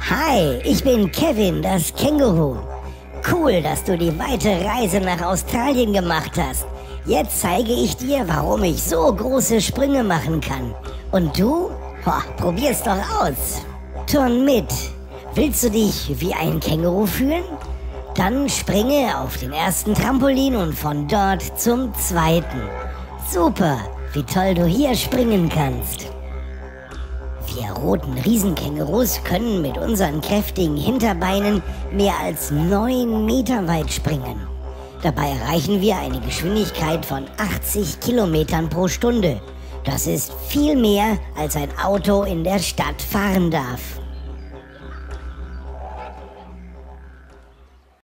Hi, ich bin Kevin, das Känguru. Cool, dass du die weite Reise nach Australien gemacht hast. Jetzt zeige ich dir, warum ich so große Sprünge machen kann. Und du? Probier's doch aus. Turn mit. Willst du dich wie ein Känguru fühlen? Dann springe auf den ersten Trampolin und von dort zum zweiten. Super, wie toll du hier springen kannst. Wir roten Riesenkängurus können mit unseren kräftigen Hinterbeinen mehr als 9 Meter weit springen. Dabei erreichen wir eine Geschwindigkeit von 80 Kilometern pro Stunde. Das ist viel mehr, als ein Auto in der Stadt fahren darf.